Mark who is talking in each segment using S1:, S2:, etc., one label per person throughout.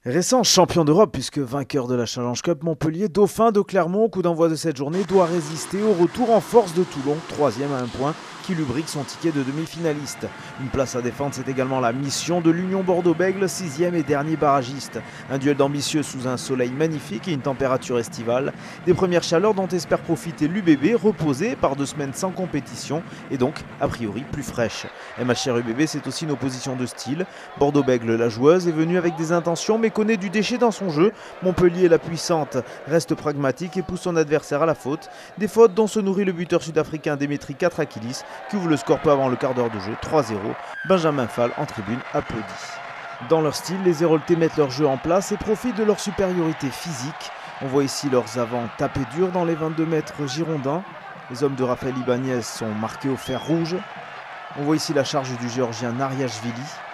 S1: Récent champion d'Europe puisque vainqueur de la Challenge Cup, Montpellier, dauphin de Clermont, coup d'envoi de cette journée, doit résister au retour en force de Toulon, 3e à 1 point, qui lubrique son ticket de demi-finaliste. Une place à défendre, c'est également la mission de l'Union Bordeaux-Bègles, 6e et dernier barragiste. Un duel d'ambitieux sous un soleil magnifique et une température estivale. Des premières chaleurs dont espère profiter l'UBB, reposé par 2 semaines sans compétition et donc, a priori, plus fraîche. MHR UBB, c'est aussi une opposition de style. Bordeaux-Bègles, la joueuse, est venue avec des intentions mais connaît du déchet dans son jeu. Montpellier, la puissante, reste pragmatique et pousse son adversaire à la faute. Des fautes dont se nourrit le buteur sud-africain Dimitri Katrakillis, qui ouvre le score peu avant le quart d'heure de jeu, 3-0. Benjamin Fall en tribune applaudit. Dans leur style, les Héroltais mettent leur jeu en place et profitent de leur supériorité physique. On voit ici leurs avants taper dur dans les 22 mètres girondins. Les hommes de Raphaël Ibanez sont marqués au fer rouge. On voit ici la charge du géorgien Nariashvili.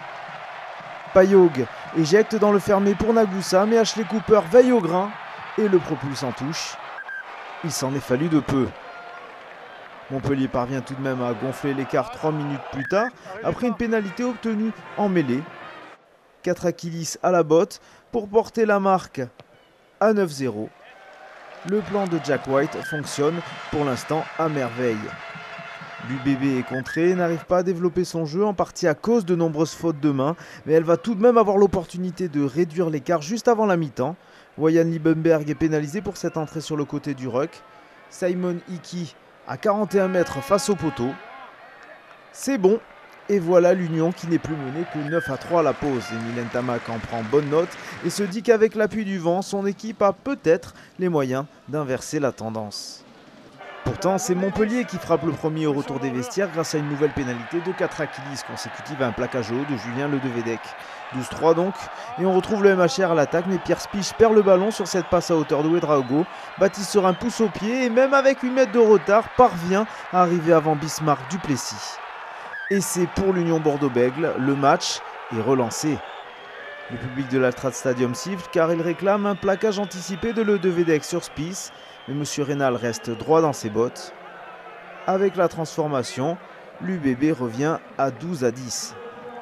S1: Payog éjecte dans le fermé pour Nagusa, mais Ashley Cooper veille au grain et le propulse en touche. Il s'en est fallu de peu. Montpellier parvient tout de même à gonfler l'écart 3 minutes plus tard, après une pénalité obtenue en mêlée. Katrakillis à la botte pour porter la marque à 9-0. Le plan de Jack White fonctionne pour l'instant à merveille. L'UBB est contrée et n'arrive pas à développer son jeu, en partie à cause de nombreuses fautes de main, mais elle va tout de même avoir l'opportunité de réduire l'écart juste avant la mi-temps. Wayan Liebenberg est pénalisé pour cette entrée sur le côté du ruck. Simon Hickey à 41 mètres face au poteau. C'est bon, et voilà l'Union qui n'est plus menée que 9-3 à la pause. Emile Ntamak en prend bonne note et se dit qu'avec l'appui du vent, son équipe a peut-être les moyens d'inverser la tendance. Pourtant, c'est Montpellier qui frappe le premier au retour des vestiaires grâce à une nouvelle pénalité de Katrakillis consécutive à un plaquage haut de Julien Ledevedec. 12-3 donc, et on retrouve le MHR à l'attaque, mais Pierre Spisch perd le ballon sur cette passe à hauteur de Ouedraogo. Baptiste Serin pousse au pied et même avec 8 mètres de retard, parvient à arriver avant Bismarck Duplessis. Et c'est pour l'Union Bordeaux-Bègles, le match est relancé. Le public de l'Altrad Stadium siffle car il réclame un plaquage anticipé de Ledevedec sur Spisch. Mais M. Rénal reste droit dans ses bottes. Avec la transformation, l'UBB revient à 12-10.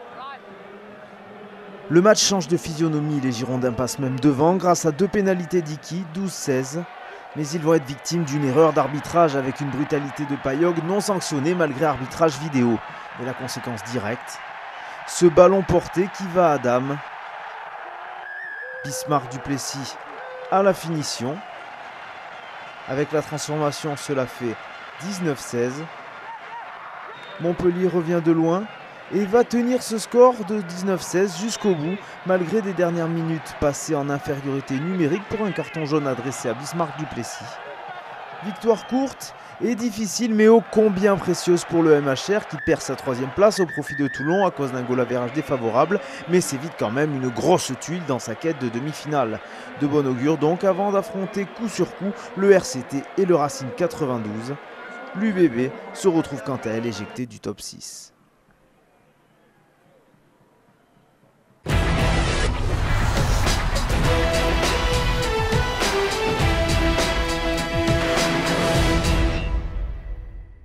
S1: Le match change de physionomie, les Girondins passent même devant grâce à 2 pénalités d'Hickey, 12-16. Mais ils vont être victimes d'une erreur d'arbitrage avec une brutalité de Payog non sanctionnée malgré arbitrage vidéo. Et la conséquence directe, ce ballon porté qui va à Dame. Bismarck Duplessis à la finition. Avec la transformation, cela fait 19-16. Montpellier revient de loin et va tenir ce score de 19-16 jusqu'au bout, malgré des dernières minutes passées en infériorité numérique pour un carton jaune adressé à Bismarck Duplessis. Victoire courte et difficile, mais ô combien précieuse pour le MHR qui perd sa 3e place au profit de Toulon à cause d'un goal average défavorable, mais c'est vite quand même une grosse tuile dans sa quête de demi-finale. De bon augure donc avant d'affronter coup sur coup le RCT et le Racing 92. L'UBB se retrouve quant à elle éjectée du top 6.